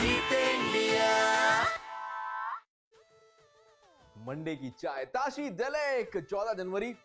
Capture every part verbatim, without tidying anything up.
Monday की चाय ताशी दलेक चौदह जनवरी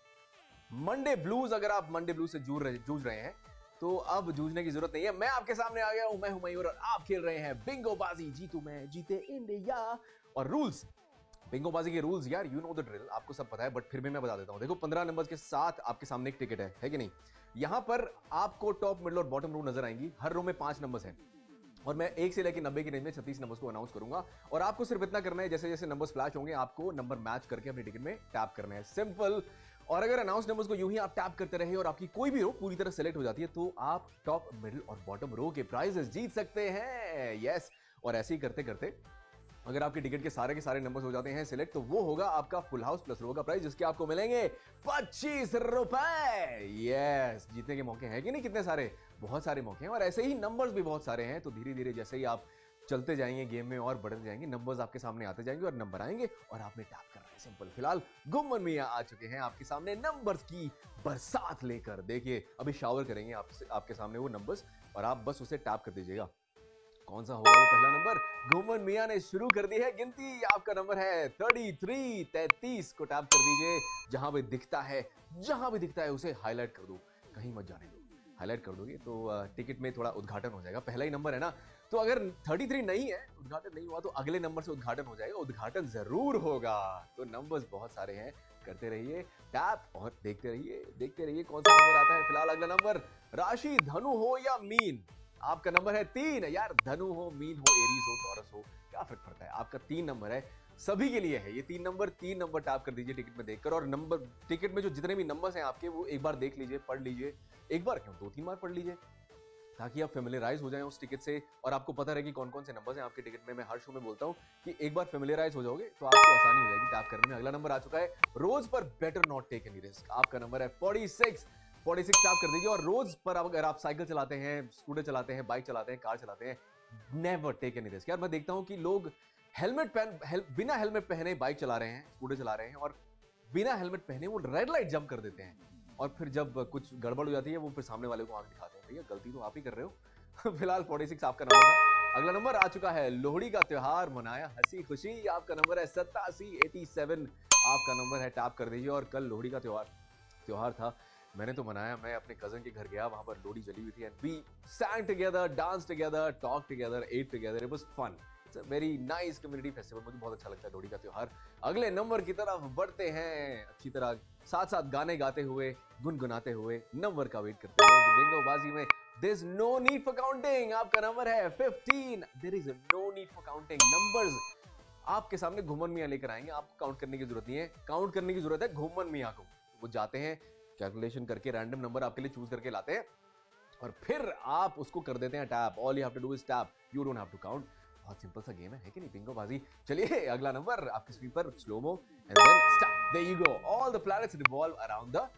मंडे ब्लूज। अगर आप मंडे ब्लूज से जूझ रहे जूझ रहे हैं तो अब जूझने की जरूरत नहीं है। मैं आपके सामने आ गया हूं, मैं हूं मयूर और आप खेल रहे हैं बिंगो बाजी। जीतू मैं, जीते इंडिया। और रूल्स, बिंगो बाजी के रूल्स यार, यू नो द ड्रिल, आपको सब पता है, बट फिर भी मैं बता देता हूं। देखो, पंद्रह नंबर्स के साथ आपके सामने एक टिकट है, है कि नहीं? यहां पर आपको टॉप, मिडिल और बॉटम रो नजर आएंगी। हर रो में पांच नंबर्स हैं और मैं एक से लेकर नब्बे की रेंज में छत्तीस नंबर्स को अनाउंस करूंगा। और आपको सिर्फ इतना करना है, जैसे जैसे नंबर्स फ्लैश होंगे आपको नंबर मैच करके अपने टिकट में टैप करना है, सिंपल। और अगर अनाउंस नंबर्स को यूं ही आप टैप करते रहे और आपकी कोई भी रो पूरी तरह सेलेक्ट हो जाती है तो आप टॉप, मिडिल और बॉटम रो के प्राइजेस जीत सकते हैं। यस, और ऐसे ही करते करते अगर आपके टिकट के सारे के सारे नंबर्स हो जाते हैं सिलेक्ट, तो वो होगा आपका फुल हाउस प्लस रो का प्राइस, जिसके आपको मिलेंगे पच्चीस रुपए। यस, जीतने के मौके हैं कि नहीं? कितने सारे, बहुत सारे मौके हैं और ऐसे ही नंबर्स भी बहुत सारे हैं। तो धीरे धीरे जैसे ही आप चलते जाएंगे गेम में और बढ़ते जाएंगे, नंबर्स आपके सामने आते जाएंगे और नंबर आएंगे और आपने टैप करना है, सिंपल। फिलहाल गुम्मन मियां आ चुके हैं आपके सामने नंबर्स की बरसात लेकर। देखिए, अभी शावर करेंगे आपसे, आपके सामने वो नंबर्स, और आप बस उसे टैप कर दीजिएगा। कौन सा होगा वो पहला नंबर? गुम्मन मियां ने शुरू कर दी है गिनती। आपका नंबर है तैंतीस, तैंतीस को टैप कर दीजिए। जहां भी दिखता है, जहां भी दिखता है उसे हाईलाइट कर दो, कहीं मत जाने दो। हाईलाइट कर दोगे तो टिकट में थोड़ा उद्घाटन हो जाएगा। पहला ही नंबर है ना, तो अगर तैंतीस नहीं है, उद्घाटन नहीं हुआ, तो अगले नंबर से उद्घाटन हो जाएगा। उद्घाटन जरूर होगा। तो नंबर्स बहुत सारे हैं, करते रहिए टैप और देखते रहिए, देखते रहिए कौन सा नंबर आता है। फिलहाल अगला नंबर, राशि धनु हो या मीन, आपका नंबर है तीन। यार, धनु हो, मीन हो, एरीज हो, टॉरस हो, क्या फर्क पड़ता है? आपका तीन नंबर है, सभी के लिए है ये तीन नंबर। तीन नंबर टैप कर दीजिए टिकट में देखकर, और नंबर, टिकट में जो जितने भी नंबर्स हैं आपके, वो एक बार देख लीजिए, पढ़ लीजिए। एक बार क्यों, दो तीन बार पढ़ लीजिए, ताकि आप फेमिलियराइज हो जाएं उस टिकट से और आपको पता रहे कि कौन कौन से नंबर्स हैं आपके टिकट में। मैं हर शो में बोलता हूं कि एक बार फेमिलियराइज हो जाओगे तो आपको आसानी हो जाएगी टैप करने में। अगला नंबर आ चुका है, रोज पर better not take any risk. आपका नंबर है छियालीस, छियालीस टैप कर दीजिए। और रोज पर अगर आप साइकिल चलाते हैं, स्कूटर चलाते हैं, बाइक चलाते हैं, कार चलाते हैं, नेवर टेक एनी रिस्क। यार, मैं देखता हूं कि लोग हेलमेट पहन हेल, बिना हेलमेट पहने बाइक चला रहे हैं, स्कूटर चला रहे हैं, और बिना हेलमेट पहने वो रेड लाइट जंप कर देते हैं, और फिर जब कुछ गड़बड़ हो जाती है वो फिर सामने वाले को आंख दिखाते हैं। भैया, गलती तो आप ही कर रहे हो। फिलहाल छियालीस आपका नंबर था। अगला नंबर आ चुका है, लोहड़ी का त्योहार मनाया हंसी खुशी। आपका नंबर है सत्तासी, सत्तासी आपका नंबर है, टैप कर दीजिए। और कल लोहड़ी का त्योहार त्योहार था, मैंने तो मनाया। मैं अपने कजन के घर गया, वहां पर लोहड़ी जली हुई थी, and we sang together, danced together, talked together, ate together. It was fun. It's a very nice community festival. मुझे बहुत अच्छा लगता है लोहड़ी का त्योहार। अगले नंबर की तरफ बढ़ते हैं, अच्छी तरह साथ साथ गाने गाते हुए, गुनगुनाते हुए, नंबर का वेट करते हुए। बिंगो बाजी में there's no need for counting। आपका नंबर है पंद्रह। There is no need for counting. Numbers आपके सामने घुमन मियां लेकर आएंगे, आपको काउंट करने की जरूरत नहीं है। काउंट करने की जरूरत है घुमन मियां को। वो जाते हैं, कैलकुलेशन करके रैंडम नंबर आपके लिए चूज करके लाते हैं और फिर आप उसको कर देते हैं tap. All you have to do is tap, you don't have to count. बहुत सिंपल सा गेम है, है कि नहीं बिंगो बाजी? चलिए, अगला नंबर आपकी स्क्रीन पर, slomo and then start. There you go, all the planets revolve around the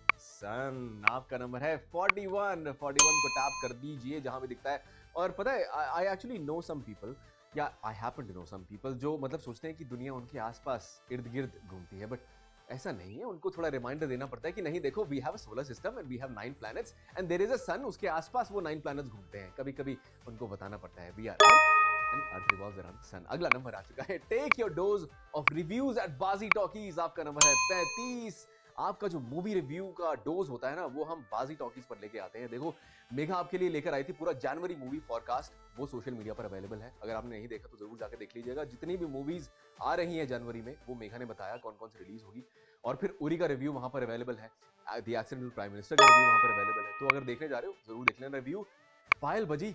sun. आपका नंबर है इकतालीस, इकतालीस को टैप कर दीजिए जहां भी दिखता है। और पता है, I actually know some people, या I happen to know some people, जो मतलब सोचते हैं कि दुनिया उनके आसपास इर्द गिर्द घूमती है, बट ऐसा नहीं है। उनको थोड़ा रिमाइंडर देना पड़ता है कि नहीं, देखो, we have a solar system and we have nine planets and there is a sun, उसके आसपास वो नाइन प्लैनेट्स घूमते हैं। कभी कभी उनको बताना पड़ता है, we are earth and earth revolves around the sun. अगला नंबर आ चुका है, take your dose of reviews at Baji talkies. आपका नंबर है पैंतीस। आपका जो मूवी रिव्यू का डोज होता है ना, वो हम बाजी टॉकीज पर लेके आते हैं। देखो, मेघा आपके लिए लेकर आई थी पूरा जनवरी मूवी फॉरकास्ट, वो सोशल मीडिया पर अवेलेबल है। अगर आपने नहीं देखा तो जरूर जाकर देख लीजिएगा। जितनी भी मूवीज आ रही हैं जनवरी में, वो मेघा ने बताया कौन कौन सी रिलीज होगी। और फिर उरी का रिव्यू वहां पर अवेलेबल है, द एक्सीडेंटल प्राइम मिनिस्टर का रिव्यू वहां पर अवेलेबल है। तो अगर देखने जा रहे हो जरूर देख लेना रिव्यू। पायल बजी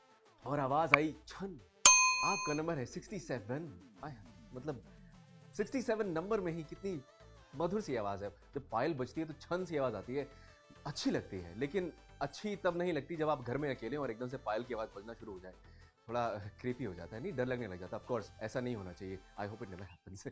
और आवाज आई छन। आपका नंबर है सड़सठ। मतलब सड़सठ नंबर में ही कितनी मधुर सी आवाज है। जब पायल बजती है तो छन सी आवाज आती है, अच्छी लगती है। लेकिन अच्छी तब नहीं लगती जब आप घर में अकेले और एकदम से पायल की आवाज बजना शुरू हो जाए, थोड़ा क्रीपी हो जाता है, नहीं, डर लगने लग जाता है। ऑफ कोर्स ऐसा नहीं होना चाहिए, I hope it never happens.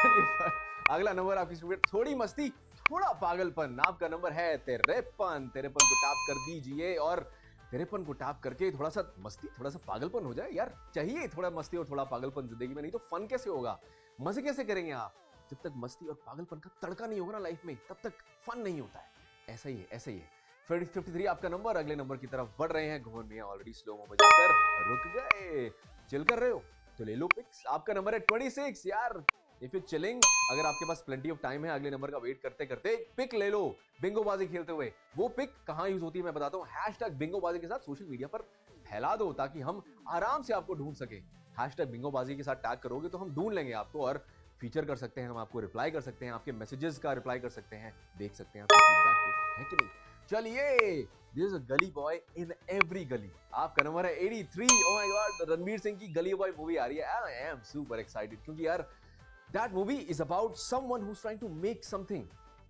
अगला नंबर आपकी स्टूडेंट, थोड़ी मस्ती थोड़ा पागलपन। आपका नंबर है तिरपन। तिरपन को टैप कर दीजिए और तिरपन को टैप करके थोड़ा सा मस्ती, थोड़ा सा पागलपन हो जाए। यार, चाहिए थोड़ा मस्ती और थोड़ा पागलपन जिंदगी में, नहीं तो फन कैसे होगा, मजे कैसे करेंगे आप? जब तक मस्ती और पागलपन का तड़का नहीं होगा ना लाइफ में, तब तक फन नहीं होता है। ऐसा ही है, ऐसा ही है। तिरेपन आपका नंबर। अगले नंबर की तरफ बढ़ रहे हैं। घुमन मियां ऑलरेडी स्लो में बजाकर रुक गए। चिल कर रहे हो तो ले लो पिक्स। आपका नंबर है छब्बीस यार। इफ यू चिलिंग, अगर आपके पास प्लेंटी ऑफ टाइम है अगले नंबर का वेट करते करते, पिक ले लो बिंगोबाजी खेलते हुए। वो पिक कहां यूज होती है मैं बताता हूं, हैशटैग बिंगोबाजी के साथ सोशल मीडिया पर फैला दो ताकि हम आराम से आपको ढूंढ सके। हैशटैग बिंगोबाजी के साथ टैग करोगे तो हम ढूंढ लेंगे आपको और फीचर कर सकते हैं, हम आपको रिप्लाई कर सकते हैं, आपके मैसेजेस का रिप्लाई कर सकते हैं, देख सकते हैं आपके फीडबैक को, है कि नहीं। चलिए, There is a gully boy in every gully. आपका नंबर है तिरासी। Oh my God, Ranveer Singh की गली बॉय मूवी आ रही है। I am super excited क्योंकि यार that movie is about someone who's trying to make something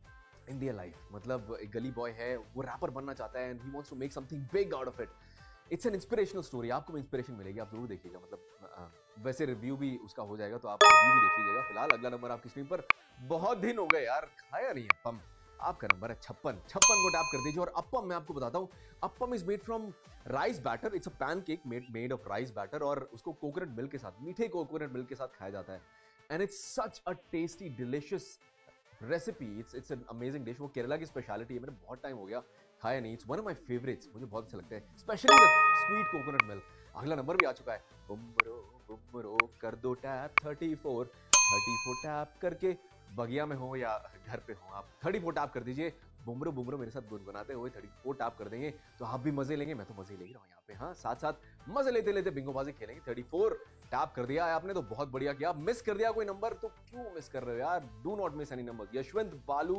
in their life. मतलब एक गली बॉय है, वो रैपर बनना चाहता है and he wants to make something big out of it. It's an inspirational story. आपको भी इंस्पिरेशन मिलेगी, आप जरूर देखिएगा। मतलब आ, वैसे रिव्यू भी उसका हो जाएगा तो आप रिव्यू भी देख लीजिएगा। फिलहाल अगला नंबर आपकी स्क्रीन पर, बहुत दिन हो गए यार खाया नहीं है पम। आपका नंबर है छप्पन। छप्पन को टैप कर दीजिए। और अप्पम मैं आपको बताता हूँ, appam is made from rice batter. It's a pancake made made of rice batter और उसको कोकोनट मिल्क के साथ, मीठे कोकोनट मिल्क के साथ खाया जाता है। And it's such a tasty delicious recipe. It's it's an amazing dish. वो केरला की स्पेशलिटी है, मैंने बहुत टाइम हो गया खाया नहीं। It's one of my favourites, मुझे बहुत अच्छा लगता है, especially the sweet coconut milk. अगला नंबर भी आ चुका है। बुमरो बुमरो कर दो टैप चौंतीस। चौंतीस टैप करके बगिया में हो या घर पे हो, आप चौंतीस टैप कर दीजिए। बुमरो बुमरो मेरे साथ गुनगुनाते हुए चौंतीस टैप कर देंगे तो आप भी मजे लेंगे, मैं तो मजे ले रहा हूँ यहाँ पे। हाँ, साथ साथ मजे लेते लेते बिंगोबाजी खेलेंगे। चौंतीस टैप कर दिया है आपने तो बहुत बढ़िया किया। मिस कर दिया कोई नंबर तो क्यों मिस कर रहे हो यार, do not miss any number. Yashwant Balu,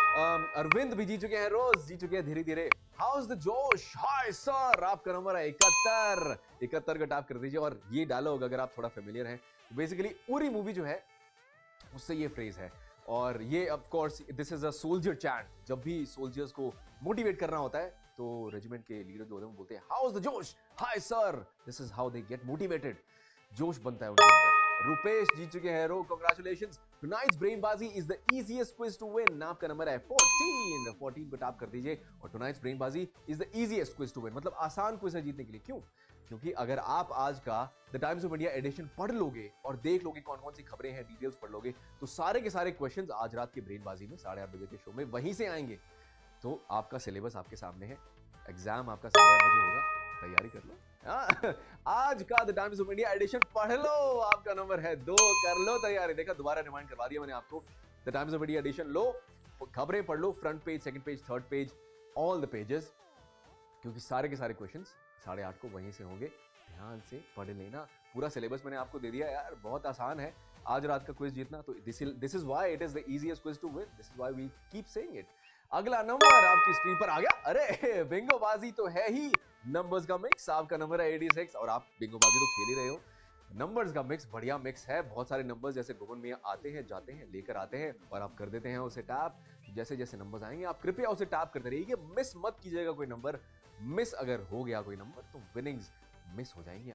Arvind भी जी चुके हैं, रोज जी चुके हैं धीरे धीरे। How is the josh, hi sir. आपका नंबर है इकहत्तर। इकहत्तर का टैप कर दीजिए और ये डायलॉग अगर आप थोड़ा फेमिलियर हैं, बेसिकली उरी मूवी जो है उससे ये फ्रेज है। और ये of course this is a soldier chant. जब भी सोल्जर्स को मोटिवेट करना होता है तो रेजिमेंट के लीडर जो होते हैं वो बोलते हैं how is the josh, hi sir. This is how they get motivated. जोश बनता है उनके अंदर। रुपेश जीत चुके हैं row, congratulations. Tonight's Brainbaazi is the easiest quiz to win. आपका नंबर है चौदह। चौदह को टैप कर दीजिए। और tonight's Brainbaazi is the easiest quiz to win, मतलब आसान क्विज है जीतने के लिए। क्यों? क्योंकि अगर आप आज का the Times of India edition पढ़ लोगे और देख लोगे कौन कौन सी खबरें हैं, डिटेल्स पढ़ लोगे, तो सारे के सारे क्वेश्चंस आज रात के ब्रेनबाजी में साढ़े आठ बजे के शो में वहीं से आएंगे। तो आपका सिलेबस आपके सामने है, एग्जाम आपका साढ़े आठ बजे होगा, तैयारी कर लो। हाँ, आज का the Times of India edition पढ़ लो। आपका नंबर है दो, कर लो तैयारी। देखा, दोबारा रिमाइंड करवा दिया मैंने आपको। The Times of India edition लो, खबरें पढ़ लो, front page, second page, third page, all the pages, क्योंकि सारे के सारे क्वेश्चंस साढ़े आठ को वहीं से होंगे। ध्यान से पढ़ लेना। पूरा सिलेबस मैंने आपको दे दिया यार, बहुत आसान है आज रात का क्विज जीतना। तो this this is why it is the easiest quiz to win. This is why we keep saying it. अगला नंबर आपकी स्क्रीन पर आ गया। अरे बिंगोबाजी तो है ही नंबर्स का मिक्स। आपका नंबर है छियासी और आप बिंगोबाजी तो खेल ही रहे हो। नंबर्स का मिक्स बढ़िया मिक्स है। बहुत सारे नंबर्स जैसे गोवन में आते हैं, जाते हैं, लेकर आते हैं और आप कर देते हैं उसे टैप। जैसे जैसे नंबर्स आएंगे आप कृपया उसे टैप करते रहिए। मिस मत कीजिएगा कोई नंबर। मिस अगर हो गया कोई नंबर तो विनिंग्स मिस हो जाएंगी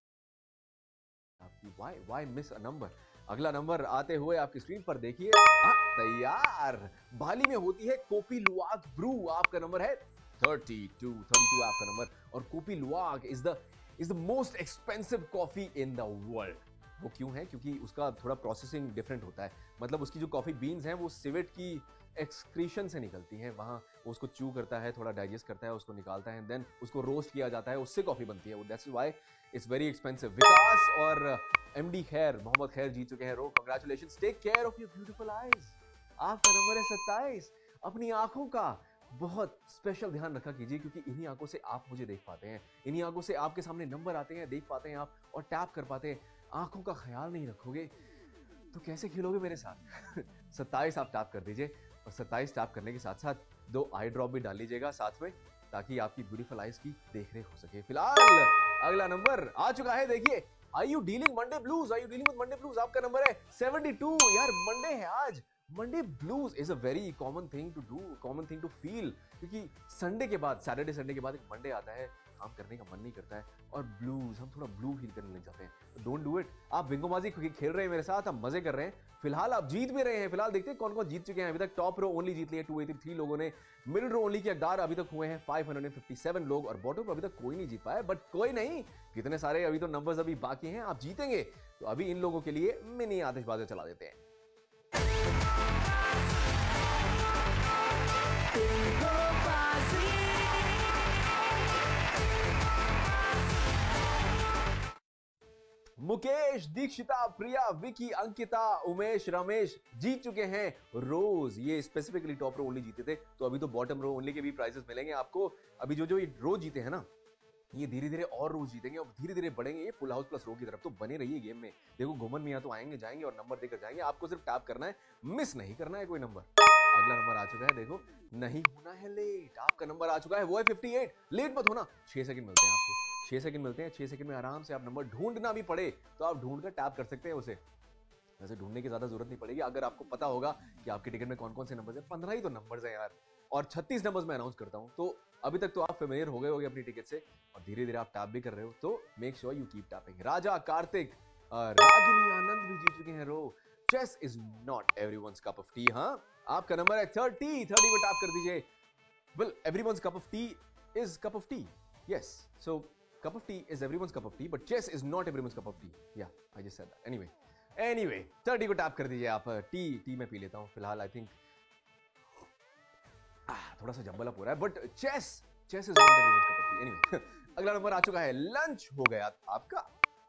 आपकी। Why why miss a number. अगला नंबर आते हुए आपकी स्क्रीन पर देखिए। तैयार। बाली में होती है कोपी लुवाक ब्रू। आपका नंबर है बत्तीस। बत्तीस आपका नंबर। और kopi luwak is the is the most expensive coffee in the world. वो क्यों है? क्योंकि उसका थोड़ा प्रोसेसिंग डिफरेंट होता है। मतलब उसकी जो कॉफी बीन्स हैं वो सिवेट की एक्सक्रीशन से निकलती हैं। वहाँ वो उसको चू करता है, थोड़ा डाइजेस्ट करता है, उसको निकालता है, देन उसको रोस्ट किया जाता है, उससे कॉफी बनती है। That's why it's very expensive. Vikas और एमडी खैर, मोहम्मद खैर जीत चुके हैं row. Congratulations. Take care of your beautiful eyes. आपका नंबर है सत्ताईस। अपनी आंखों का बहुत स्पेशल ध्यान रखा कीजिए, क्योंकि इन्हीं आंखों से आप मुझे देख पाते हैं, इन्हीं आंखों से आपके सामने नंबर आते हैं, देख पाते हैं आप और टैप कर पाते हैं। आंखों का ख्याल नहीं रखोगे तो कैसे खेलोगे मेरे साथ? सत्ताईस आप टैप कर दीजिए और सत्ताईस टैप करने के साथ साथ दो आई ड्रॉप भी डाल लीजिएगा साथ में, ताकि आपकी ब्यूटीफुल आईज की देखरेख हो सके। फिलहाल अगला नंबर आ चुका है, देखिए। Are you dealing Monday blues? Are you dealing with Monday blues? आपका नंबर है बहत्तर। यार मंडे है आज। Monday blues is a very common thing to do, common thing to feel, क्योंकि संडे के बाद, सैटरडे संडे के बाद एक मंडे आता है, काम करने का मन नहीं करता है और ब्लूज, हम थोड़ा ब्लू फील करने लग जाते हैं। Don't do it. आप बिंगोबाजी खेल रहे हैं मेरे साथ, आप मजे कर रहे हैं, फिलहाल आप जीत भी रहे हैं। फिलहाल देखते हैं कौन कौन जीत चुके हैं अभी तक। टॉप रो ओनली जीत लिए दो सौ तिरासी लोगों ने, मिडिल रो ओनली के हकदार अभी तक हुए हैं पाँच सौ सत्तावन लोग और बॉटम अभी तक कोई नहीं जीत पाया। बट कोई नहीं, कितने सारे अभी तो नंबर्स अभी बाकी हैं, आप जीतेंगे। तो अभी इन लोगों के लिए मिनी आतिशबाजी चला देते हैं। मुकेश, दीक्षिता, प्रिया, विकी, अंकिता, उमेश, रमेश जीत चुके हैं रोज। ये स्पेसिफिकली टॉप रो ओनली जीते थे, तो अभी तो बॉटम रो ओनली के भी प्राइजेस मिलेंगे आपको। अभी जो जो ये रो जीते हैं ना, ये धीरे धीरे और रोज जीतेंगे और धीरे धीरे बढ़ेंगे ये फुल हाउस प्लस रो की तरफ। तो बने रहिए गेम में। देखो घुमन मियां तो आएंगे जाएंगे और नंबर देकर जाएंगे, आपको सिर्फ टैप करना है, मिस नहीं करना है कोई नंबर। अगला नंबर आ चुका है, देखो नहीं होना है लेट। आपका नंबर आ चुका है, वो है अट्ठावन। लेट मत होना, छह सेकंड मिलते हैं आपको, छह सेकंड मिलते हैं। छह सेकंड में आराम से आप नंबर ढूंढना भी पड़े तो आप ढूंढ कर टैप कर सकते हैं उसे। वैसे ढूंढने की ज्यादा जरूरत नहीं पड़ेगी अगर आपको पता होगा कि आपके टिकट में कौन कौन से नंबर्स हैं। पंद्रह ही तो नंबर्स हैं यार, और छत्तीस नंबर्स मैं अनाउंस करता हूं। तो अभी तक तो आप फेमिलियर हो गए होगे अपनी टिकट से और धीरे धीरे आप टैप भी कर रहे हो, तो make sure you keep tapping. Raja, Kartik, Ragini, Anand भी जीत चुके हैं row. Chess is not everyone's cup of tea. हाँ, आपका नंबर है थर्टी। थर्टी को टैप कर दीजिए। Well, everyone's cup of tea is cup of tea, yes. So cup of tea is everyone's cup of tea, but chess is not everyone's cup of tea. Yeah, I just said that. Anyway, anyway, thirty को tap कर दीजिए आप। T T में P लेता हूँ फिलहाल। I think थोड़ा सा जंबल अप हो रहा है, but chess chess is not everyone's cup of tea. Anyway, अगला नंबर आ चुका है। लंच हो गया आपका,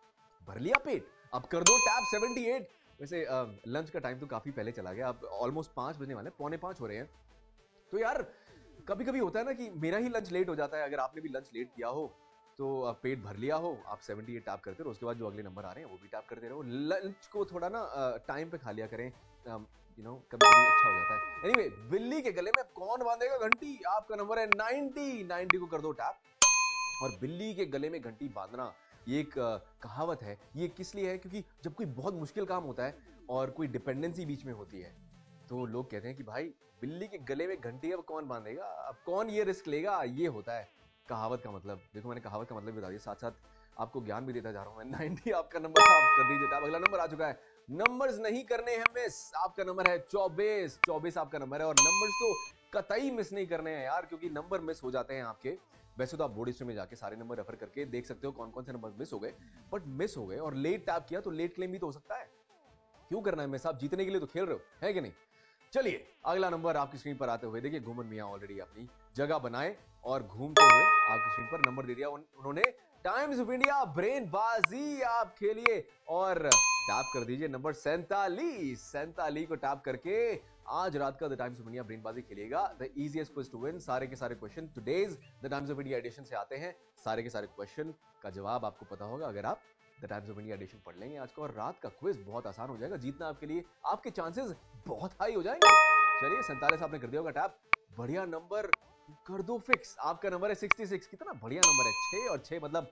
भर लिया पेट, अब कर दो टैप। अठहत्तर। वैसे लंच का टाइम तो काफी पहले चला गया, अब ऑलमोस्ट पांच बजने वाले, पौने पांच हो रहे हैं। तो यार कभी कभी होता है ना कि मेरा ही लंच लेट हो जाता है। अगर आपने भी लंच लेट किया हो तो आप पेट भर लिया हो, आप अठहत्तर टैप करते रहो, उसके बाद जो अगले नंबर आ रहे हैं वो भी टैप करते रहो। लंच को थोड़ा ना टाइम पे खा लिया करें, यू नो, कभी कभी अच्छा हो जाता है। एनीवे, बिल्ली के गले में कौन बांधेगा घंटी? आपका नंबर है नाइंटी। नाइंटी को कर दो टैप। और बिल्ली के गले में घंटी बांधना ये एक कहावत है। ये किस लिए है? क्योंकि जब कोई बहुत मुश्किल काम होता है और कोई डिपेंडेंसी बीच में होती है, तो लोग कहते हैं कि भाई बिल्ली के गले में घंटी अब कौन बांधेगा, अब कौन ये रिस्क लेगा। ये होता है कहावत का मतलब। देखो मैंने कहावत का मतलब बता दिया, साथ साथ आपको ज्ञान भी देता जा रहा हूं मैं। नाइंटी आपका नंबर, आप कर दीजिए टैप। अगला नंबर आ चुका है। नंबर्स नहीं करने हैं मिस। आपका नंबर है चौबीस। चौबीस आपका नंबर है, और नंबर्स तो कतई मिस नहीं करने हैं यार, क्योंकि नंबर मिस हो जाते हैं आपके। वैसे तो आप बोर्ड हिस्ट्री में जाके सारे नंबर रेफर करके देख सकते हो कौन कौन से नंबर मिस हो गए, बट मिस हो गए और लेट टैप किया तो लेट क्लेम भी तो हो सकता है। क्यों करना है मिस? आप जीतने के लिए तो खेल रहे हो, है कि नहीं? चलिए अगला नंबर आपकी स्क्रीन पर आते हुए देखिए, घुमन मियां ऑलरेडी अपनी जगह बनाए और घूमते हुए आपकी स्क्रीन पर नंबर दे दिया उन, उन्होंने। टाइम्स ऑफ इंडिया ब्रेन बाजी आप खेलिए और टैप कर दीजिए नंबर सैंतालीस। सैंतालीस को टैप करके आज रात का the Times of India brain baazi खेलिएगा। The easiest quiz to win. सारे के सारे question today's the Times of India edition से आते हैं। सारे के सारे क्वेश्चन का जवाब आपको पता होगा अगर आप the Times of India edition पढ़ लेंगे आज का, और रात का क्विज बहुत आसान हो जाएगा। जीतना आपके लिए, आपके चांसेस बहुत हाई हो जाएंगे। चलिए सैंतालीस आपने कर दिया होगा टैप। बढ़िया नंबर कर दो फिक्स। आपका नंबर है छियासठ। कितना बढ़िया नंबर है, छह और छह मतलब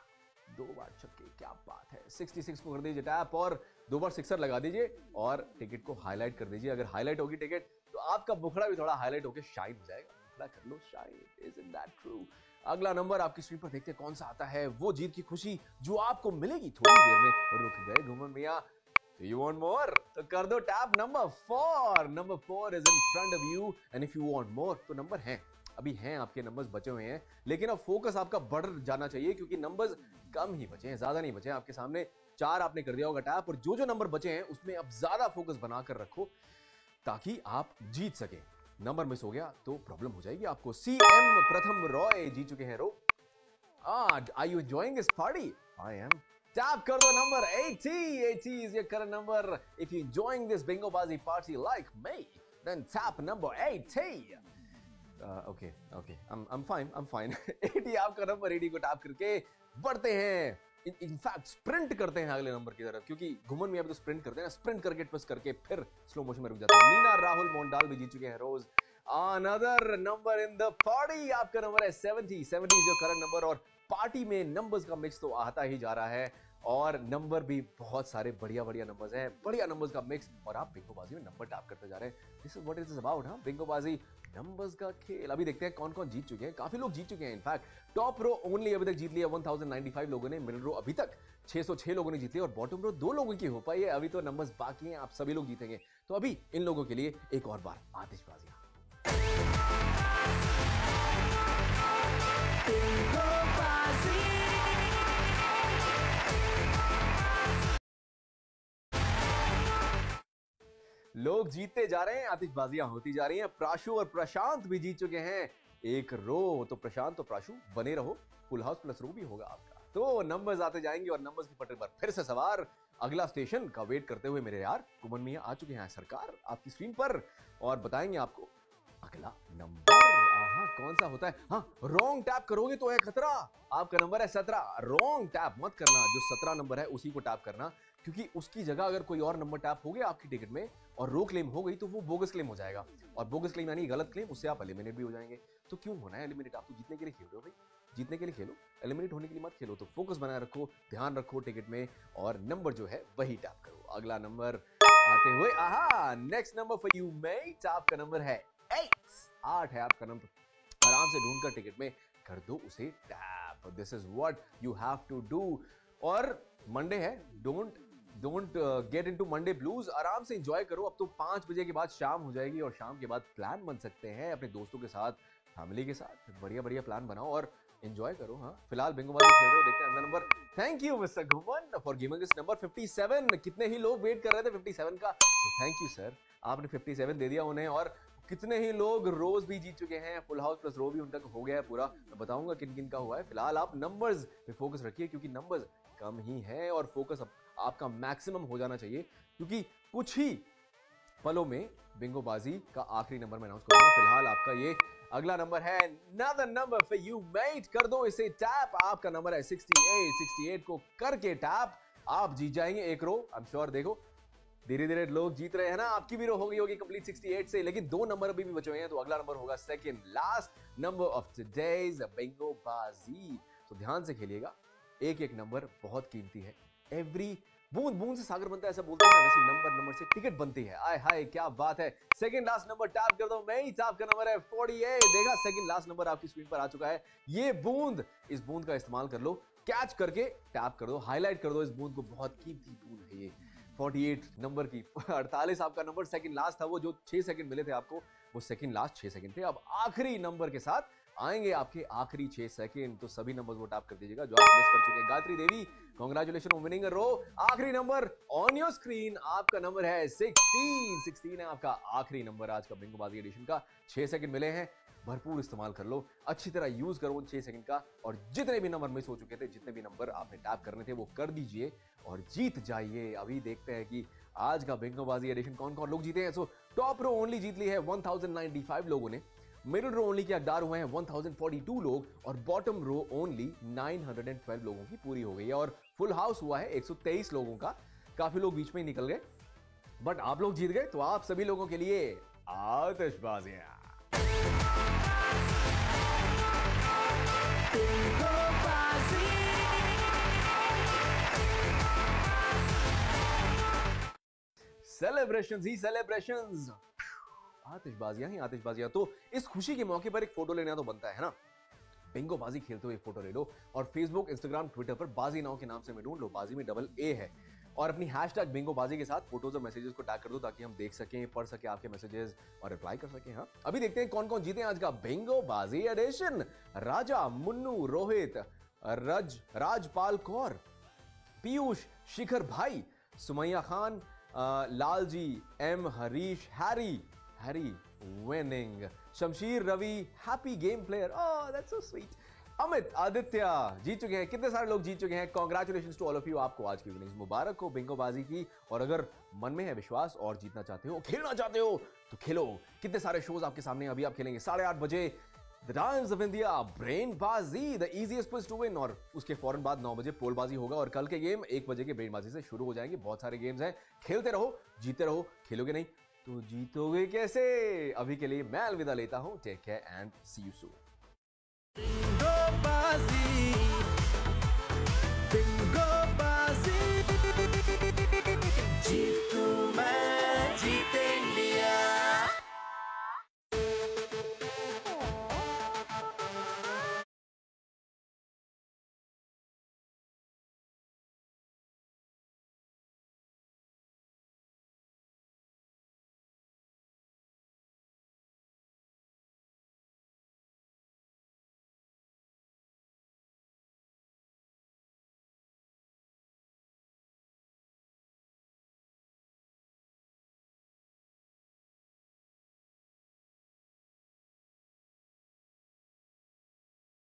दो बार छक्के, क्या बात है। छियासठ को कर दीजिए टैप और दो बार सिक्सर लगा दीजिए और टिकट को हाईलाइट कर दीजिए। अगर हाईलाइट होगी टिकट तो आपका मुखड़ा भी थोड़ा हाईलाइट होकर शाइन हो जाएगा। मुखड़ा कर लो शाइन, इजंट दैट ट्रू? अगला नंबर आपकी स्क्रीन पर देखते हैं कौन सा आता है। वो जीत की खुशी जो आपको मिलेगी थोड़ी देर में। रुक गए घुमन मियां, you want more? तो कर दो tap. Number four. Number four is in front of you and if you want more तो नंबर हैं, अभी हैं आपके नंबर्स बचे हुए हैं, लेकिन अब फोकस आपका बढ़ जाना चाहिए क्योंकि नंबर्स कम ही बचे हैं, ज्यादा नहीं बचे हैं आपके सामने। चार आपने कर दिया होगा टैप और जो जो नंबर बचे हैं उसमें अब ज्यादा फोकस बनाकर रखो ताकि आप जीत सके। नंबर मिस हो गया तो प्रॉब्लम हो जाएगी आपको। सीएम प्रथम रॉय जीत चुके हैं row. Are you enjoying this party? I am. Tap कर दो number eighty. eighty is your current number. If you're enjoying this BingoBaazi party like me, then tap number eighty. Uh, okay, okay. I'm I'm fine. I'm fine. eighty आपका number, eighty को tap करके बढ़ते हैं। In fact sprint करते हैं अगले number की तरफ, क्योंकि घुमन में अब तो स्प्रिंट करते हैं ना, स्प्रिंट करके ट्विस्ट करके फिर स्लो मोशन में रुक जाते हैं। नीना राहुल मोंडाल भी जीत चुके हैं rows. Another number in the party. आपका नंबर है seventy. seventy is your current number और पार्टी में नंबर्स का मिक्स तो आता ही जा रहा है और नंबर भी बहुत सारे बढ़िया बढ़िया नंबर्स हैं, बढ़िया नंबर्स का मिक्स, और आप बिंगोबाजी में नंबर टैप करते जा रहे हैं। This is what it is about. हाँ, बिंगोबाजी नंबर्स का खेल। अभी देखते हैं कौन कौन जीत चुके हैं। काफी लोग जीत चुके हैं। इनफैक्ट टॉप रो ओनली अभी तक जीत लिया one thousand ninety-five लोगों ने, मिडिल रो अभी तक छह सौ छह लोगों ने जीत लिया और बॉटम रो दो लोगों की हो पाई है। अभी तो नंबर्स बाकी हैं, आप सभी लोग जीतेंगे। तो अभी इन लोगों के लिए एक और बार आतिशबाजी। लोग जीतते जा रहे हैं, आतिशबाजियां होती जा रही हैं। प्राशु और प्रशांत भी जीत चुके हैं एक रो। तो प्रशांत और प्राशु बने रहो, फुल हाउस प्लस रो भी होगा आपका। तो नंबर्स आते जाएंगे और नंबर्स की पटरी पर फिर से सवार अगला स्टेशन का वेट करते हुए मेरे यार कुमन मियां आ चुके हैं सरकार आपकी स्क्रीन पर और बताएंगे आपको अगला नंबर। हाँ कौन सा होता है? हाँ रॉन्ग टैप करोगे तो है खतरा। आपका नंबर है सत्रह। रॉन्ग टैप मत करना, जो सत्रह नंबर है उसी को टैप करना, क्योंकि उसकी जगह अगर कोई और नंबर टैप हो गया आपकी टिकट में और रो क्लेम हो गई तो वो बोगस क्लेम हो जाएगा, और बोगस क्लेम यानी गलत क्लेम, उससे आप एलिमिनेट भी हो जाएंगे। तो क्यों होना है एलिमिनेट? आप तो जीतने के लिए खेल रहे हो भाई, जीतने के लिए खेलो, एलिमिनेट होने के लिए मत खेलो। तो फोकस बनाए रखो, ध्यान रखो टिकट में और नंबर जो है वही टैप करो। अगला नंबर आते हुए आहा next number for you mate, आपका नंबर है एट। आठ है आपका नंबर, आराम से ढूंढकर टिकट में कर दो उसे tap. This is what you have to do. और मंडे है, don't don't get into Monday blues, आराम से एंजॉय करो। अब तो पांच बजे के बाद शाम हो जाएगी और शाम के बाद प्लान बन सकते हैं अपने दोस्तों के साथ, फैमिली के साथ, बढ़िया बढ़िया प्लान बनाओ और एंजॉय करो। हाँ फिलहाल बिंगोबाजी खेल रहे हो, देखते हैं अगला number. Thank you mister Ghuman for giving this number fifty seven. कितने ही लोग वेट कर रहे थे फिफ्टी सेवन का, तो थैंक यू सर, आपने फिफ्टी सेवन दे दिया उन्हें। और कितने ही लोग रोज भी जीत चुके हैं, फुल हाउस प्लस रो भी उनका हो गया है पूरा। मैं बताऊंगा किन किन का हुआ है। फिलहाल आप नंबर्स पे फोकस रखिए क्योंकि नंबर्स कम ही है और फोकस आपका मैक्सिमम हो जाना चाहिए, क्योंकि कुछ ही पलों में बिंगोबाजी का आखिरी नंबर मैं अनाउंस करूंगा। फिलहाल आपका ये अगला नंबर है another number for you mate, कर दो इसे टैप। आपका नंबर है सिक्सटी एट। सिक्सटी एट को करके टैप आप जीत जाएंगे एक रो। आई एम श्योर, देखो धीरे धीरे लोग जीत रहे हैं ना, आपकी भी रो हो गई होगी कंप्लीट सिक्सटी एट से, लेकिन दो नंबर अभी भी बचे हुए हैं। तो अगला नंबर होगा second last number of today's Bingobaazi. तो ध्यान से खेलिएगा, एक एक नंबर बहुत कीमती है। एवरी बूंद बूंद से सागर बनता है, ऐसा बोलते हैं, वैसे नंबर नंबर से टिकट बनती है। आय हाय क्या बात है। सेकंड लास्ट नंबर टैप कर दो मैं, आपका नंबर है फोर्टी एट। देखा, सेकंड लास्ट नंबर आपकी स्क्रीन पर आ चुका है। ये बूंद, इस बूंद का इस्तेमाल कर लो, कैच करके टैप कर दो, हाईलाइट कर दो इस बूंद को, बहुत कीमती बूंद है ये फोर्टी एट नंबर की। अड़तालीस आपका नंबर सेकंड लास्ट था, वो जो छह सेकंड मिले थे आपको, वो सेकंड लास्ट छह सेकंड थे। अब आखिरी नंबर के साथ आएंगे आपके आखिरी छह सेकंड, तो सभी नंबर्स वो टैप कर दीजिएगा जो आप मिस कर चुके हैं। Gayatri Devi, congratulation on winning a row. आखिरी नंबर ऑन योर स्क्रीन, आपका नंबर है सिक्सटीन। सिक्सटीन है आपका आखिरी नंबर आज का बिंगोबाजी एडिशन का। छह सेकंड मिले हैं, भरपूर इस्तेमाल कर लो, अच्छी तरह यूज करो उन छह सेकंड का, और जितने भी नंबर मिस हो चुके थे, जितने भी नंबर आपने टैप करने थे, वो कर दीजिए और जीत जाइए। अभी देखते हैं कि आज का बिंगोबाजी एडिशन कौन कौन लोग जीते हैं। सो टॉप रो ओनली जीत ली है वन थाउजेंड नाइंटी फाइव लोगों ने, मिडिल रो ओनली के हकदार हुए हैं वन थाउजेंड फोर्टी टू लोग, और bottom row only nine hundred twelve लोगों की पूरी हो गई है। और फुल हाउस हुआ है एक सौ तेईस लोगों का। काफी लोग बीच में ही निकल गए, बट आप लोग जीत गए, तो आप सभी लोगों के लिए आतिशबाजियां। सेलिब्रेशंस ही सेलिब्रेशंस, आतिशबाजियां ही आतिशबाजियां। तो इस खुशी के मौके पर एक फोटो लेना तो बनता है ना, बिंगोबाजी खेलते हुए एक फोटो ले लो और फेसबुक, इंस्टाग्राम, ट्विटर पर BaaziNow के नाम से मैं ढूंढ लो, बाजी में डबल ए है, और अपनी हैशटैग बिंगोबाजी के साथ फोटोज और मैसेजेस को टैग कर दो ताकि हम देख सकें, पढ़ सके आपके मैसेजेस और रिप्लाई कर सकें। हाँ अभी देखते हैं कौन कौन जीते आज का Bingobaazi edition. Raja, Munnu, Rohit, Raj Rajpal Kaur, Piyush, Shikhar bhai, Sumaiya Khan, Lal ji, M, Harish, Harry Harry winning, Shamsheer, Ravi, happy game player, oh that's so sweet, Amit, Aditya जीत चुके हैं। कितने सारे लोग जीत चुके हैं, congratulations to all of you. आपको आज की विनिंग्स मुबारक हो बिंगोबाजी की। और अगर मन में है विश्वास और जीतना चाहते हो, खेलना चाहते हो, तो खेलो। कितने सारे शोज आपके सामने, अभी आप खेलेंगे साढ़े आठ बजे the Times of India brain baazi, the easiest place to win, और उसके फौरन बाद नौ बजे पोल बाजी होगा, और कल के गेम एक बजे के ब्रेन बाजी से शुरू हो जाएंगे। बहुत सारे गेम्स हैं, खेलते रहो, जीते रहो। खेलोगे नहीं तो जीतोगे कैसे? अभी के लिए मैं अलविदा लेता हूं, take care and see you soon.